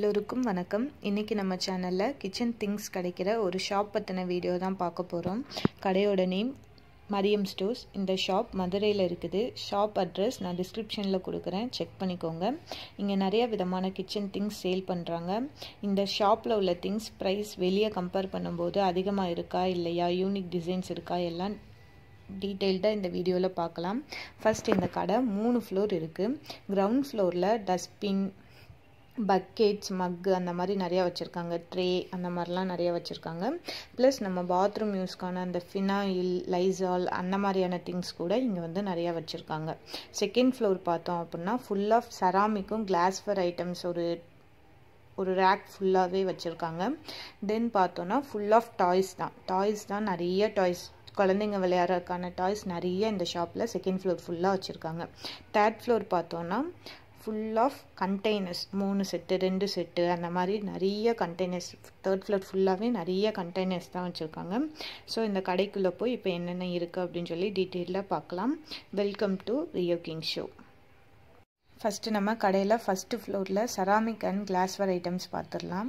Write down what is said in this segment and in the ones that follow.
எல்லோருக்கும் வணக்கம். இன்னைக்கு நம்ம சேனல்ல கிச்சன் திங்ஸ் கிடைக்கிற ஒரு ஷாப் பத்தின வீடியோ தான் பார்க்க போறோம். கடையோட நேம் மரியம் ஸ்டோர்ஸ். இந்த ஷாப் மதுரையில் இருக்குது. ஷாப் அட்ரஸ் நான் டிஸ்கிரிப்ஷன்ல கொடுக்குறேன், செக் பண்ணிக்கோங்க. இங்கே நிறைய விதமான கிச்சன் திங்ஸ் சேல் பண்ணுறாங்க. இந்த ஷாப்பில் உள்ள திங்ஸ் ப்ரைஸ் வெளியே கம்பேர் பண்ணும்போது அதிகமாக இருக்கா இல்லையா, யூனிக் டிசைன்ஸ் இருக்கா, எல்லாம் டீட்டெயில்டாக இந்த வீடியோவில் பார்க்கலாம். ஃபர்ஸ்ட் இந்த கடை 3 ஃப்ளோர் இருக்குது. கிரவுண்ட் ஃப்ளோரில் டஸ்ட்பின், பக்கெட்ஸ், மக்கு அந்த மாதிரி நிறையா வச்சுருக்காங்க. ட்ரே அந்த மாதிரிலாம் நிறையா வச்சுருக்காங்க. ப்ளஸ் நம்ம பாத்ரூம் யூஸ்க்கான அந்த ஃபினாயில், லைசால் அந்த மாதிரியான திங்ஸ் கூட இங்கே வந்து நிறையா வச்சுருக்காங்க. செகண்ட் ஃப்ளோர் பார்த்தோம் அப்படின்னா ஃபுல் ஆஃப் செராமிக்கும் கிளாஸ்வேர் ஐட்டம்ஸ் ஒரு ரேக் ஃபுல்லாகவே வச்சுருக்காங்க. தென் பார்த்தோன்னா ஃபுல் ஆஃப் டாய்ஸ் தான் நிறைய டாய்ஸ், குழந்தைங்க விளையாடுறதுக்கான டாய்ஸ் நிறைய இந்த ஷாப்பில் செகண்ட் ஃப்ளோர் ஃபுல்லாக வச்சுருக்காங்க. தேர்ட் ஃப்ளோர் பார்த்தோன்னா full of containers, 3 set 2 set அந்த மாதிரி நிறைய கண்டெய்னர்ஸ். தேர்ட் ஃப்ளோர் ஃபுல்லாகவே நிறைய கண்டெய்னர்ஸ் தான் வச்சுருக்காங்க. ஸோ இந்த கடைக்குள்ளே போய் இப்போ என்னென்ன இருக்குது அப்படின்னு சொல்லி டீட்டெயிலாக பார்க்கலாம். Welcome to Rio King show. First நம்ம கடையில் ஃபஸ்ட்டு ஃப்ளோரில் செராமிக் அண்ட் கிளாஸ்வேர் ஐட்டம்ஸ் பார்த்துடலாம்.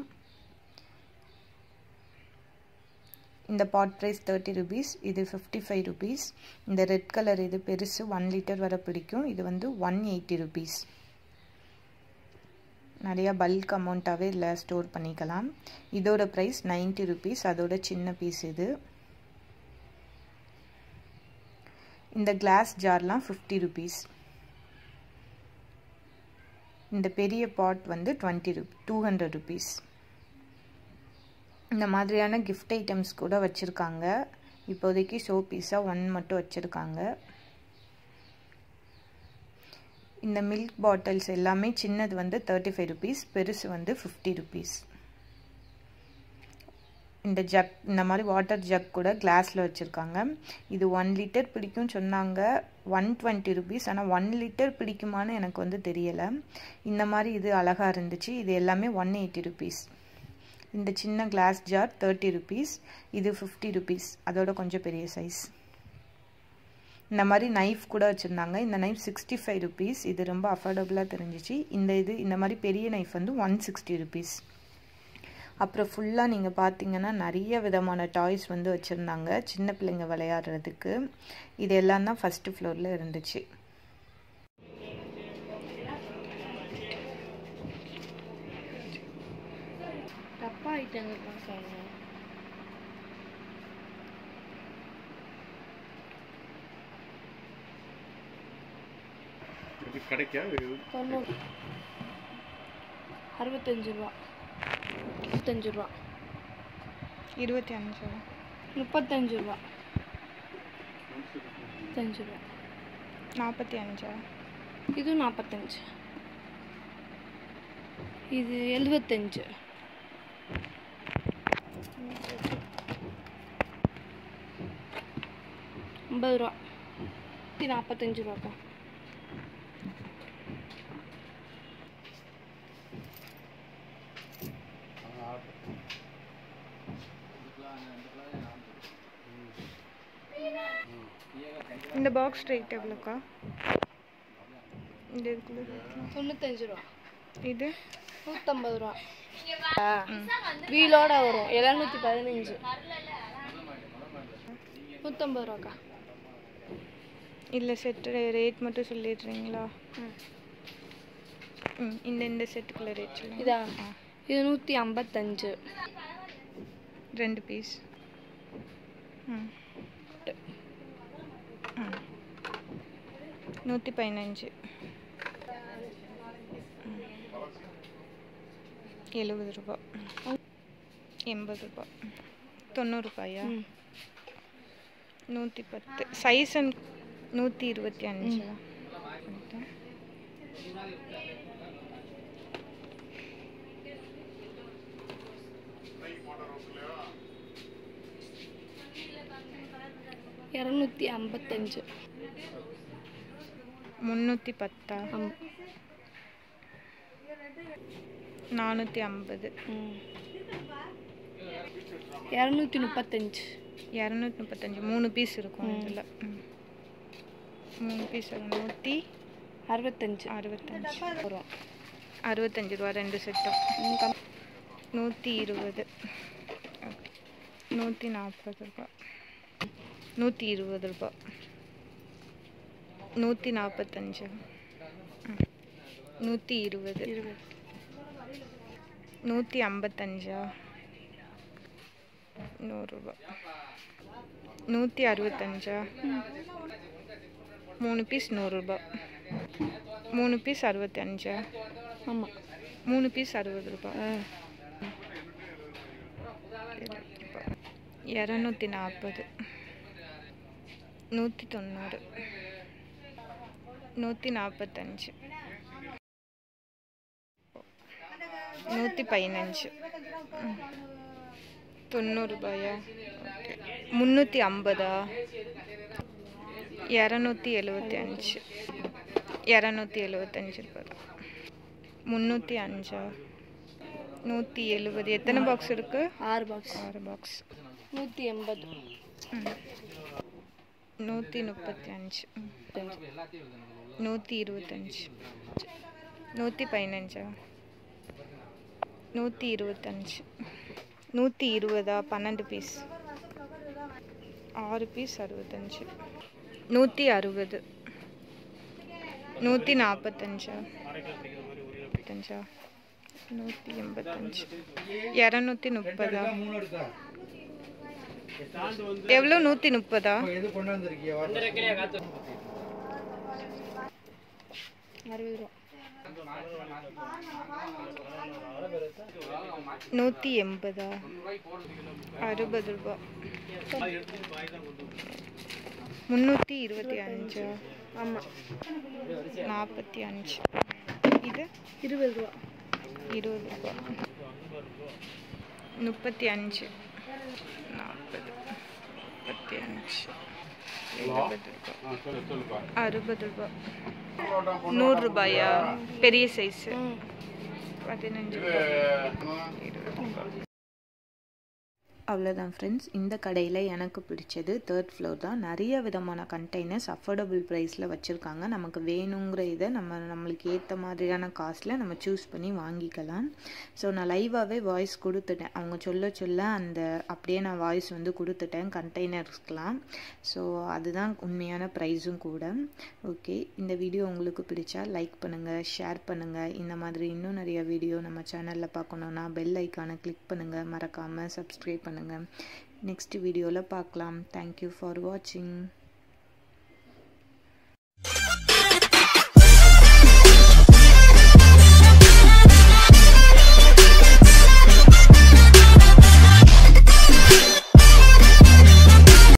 இந்த பாட் ப்ரைஸ் 30 rupees, இது 55 rupees. இந்த ரெட் கலர் இது பெருசு 1 liter வரை பிடிக்கும். இது வந்து 180 rupees. நிறையா பல்க் அமௌண்ட்டாகவே இதில் ஸ்டோர் பண்ணிக்கலாம். இதோட ப்ரைஸ் 90 rupees, அதோட சின்ன பீஸ் இது. இந்த கிளாஸ் ஜார்லாம் 50 rupees. இந்த பெரிய பாட் வந்து 200 rupees. இந்த மாதிரியான கிஃப்ட் ஐட்டம்ஸ் கூட வச்சுருக்காங்க. இப்போதைக்கு ஷோ பீஸாக 1 மட்டும் வச்சுருக்காங்க. இந்த மில்க் பாட்டில்ஸ் எல்லாமே சின்னது வந்து 35 rupees, பெருசு வந்து 50 rupees. இந்த ஜக், இந்த மாதிரி வாட்டர் ஜக் கூட கிளாஸில் வச்சுருக்காங்க. இது 1 liter பிடிக்கும்னு சொன்னாங்க, 120 rupees. ஆனால் 1 liter பிடிக்குமான்னு எனக்கு வந்து தெரியலை. இந்த மாதிரி இது அழகாக இருந்துச்சு. இது எல்லாமே 180 rupees. இந்த சின்ன கிளாஸ் ஜார் 30 rupees, இது 50 rupees, அதோட கொஞ்சம் பெரிய சைஸ். இந்த மாதிரி நைஃப் கூட வச்சுருந்தாங்க. இந்த நைஃப் 65 rupees, இது ரொம்ப அஃபோர்டபுளாக தெரிஞ்சிச்சு. இந்த மாதிரி பெரிய நைஃப் வந்து 160 rupees. அப்புறம் ஃபுல்லாக நீங்கள் பார்த்தீங்கன்னா நிறைய விதமான டாய்ஸ் வந்து வச்சுருந்தாங்க, சின்ன பிள்ளைங்க விளையாடுறதுக்கு. இது எல்லாம் தான் ஃபஸ்ட்டு ஃப்ளோரில் இருந்துச்சு. கிடைக்கா 65 ரூபா, 25 ரூபா, 25 35 ரூபா, 35 ரூபா, 45, இது 45, இது 75, 50 ரூபா, இது 45 ரூபாக்கா. இந்த பாக்ஸ் ரேட் எவ்வளோக்கா? இந்த 95 ரூபா, இது 150 ரூபா. வீலோட வரும் 715, 150 ரூபாக்கா. இல்லை செட்டு ரேட் மட்டும் சொல்லிடுறீங்களா? இந்த செட்டுக்குள்ள ரேட் சொல்லுங்க. இதா, இது 155, 2 பீஸ். 115, 70 ரூபா, 80 ரூபா, 90 ரூபாயா? 110. சைஸ் 125. $255, 310, 450, 235, 235. 3 பீஸ் இருக்கும் இதில். 3 பீஸ் 165 வரும். 65 ரூபா 2 செட்டும். 120. 140 ரூபா. 120 ரூபா. 145. 120. 155. 100 ரூபா. 165. 3 பீஸ் 100 ரூபா. 3 பீஸ் 65. ஆமாம் 3 பீஸ் 60 ரூபா. 240. 190. 145. 115. 90 ரூபாயா? 350. 275. 275 ரூபா. 305. 170. எத்தனை பாக்ஸ் இருக்கு? 6 பாக்ஸ். 6 பாக்ஸ். 180. 135. 125. 115. 125. 120. 12 பீஸ். 6 பீஸ் 65. 160. 145. 185. 230. எவ்வளோ? 130. 60 ரூபா. 180. 60 ரூபா. 325. ஆமாம் 45. இது 20 ரூபா. 20 ரூபா. 35. 40. 35. 70 ரூபா. 60 ரூபா. 100 ரூபாயா? பெரிய சைஸு 15 ரூபா. 20 ரூபா. அவ்வளோதான் ஃப்ரெண்ட்ஸ். இந்த கடையில் எனக்கு பிடிச்சது 3rd ஃப்ளோர் தான். நிறைய விதமான கண்டெய்னர்ஸ் அஃபோர்டபுள் ப்ரைஸில் வச்சுருக்காங்க. நமக்கு வேணுங்கிற இதை நம்மளுக்கு ஏற்ற மாதிரியான காஸ்ட்டில் நம்ம சூஸ் பண்ணி வாங்கிக்கலாம். ஸோ நான் லைவாகவே வாய்ஸ் கொடுத்துட்டேன். அவங்க சொல்ல அந்த அப்படியே நான் வாய்ஸ் வந்து கொடுத்துட்டேன் கண்டெய்னர்ஸ்க்கெலாம். ஸோ அதுதான் உண்மையான ப்ரைஸும் கூட. ஓகே, இந்த வீடியோ உங்களுக்கு பிடிச்சா லைக் பண்ணுங்கள், ஷேர் பண்ணுங்கள். இந்த மாதிரி இன்னும் நிறைய வீடியோ நம்ம சேனலில் பார்க்கணுன்னா பெல் ஐக்கானை கிளிக் பண்ணுங்கள். மறக்காமல் சப்ஸ்கிரைப் பண்ணுங்கள். நெக்ஸ்ட் வீடியோவில் பார்க்கலாம். தேங்க்யூ ஃபார் வாட்சிங்.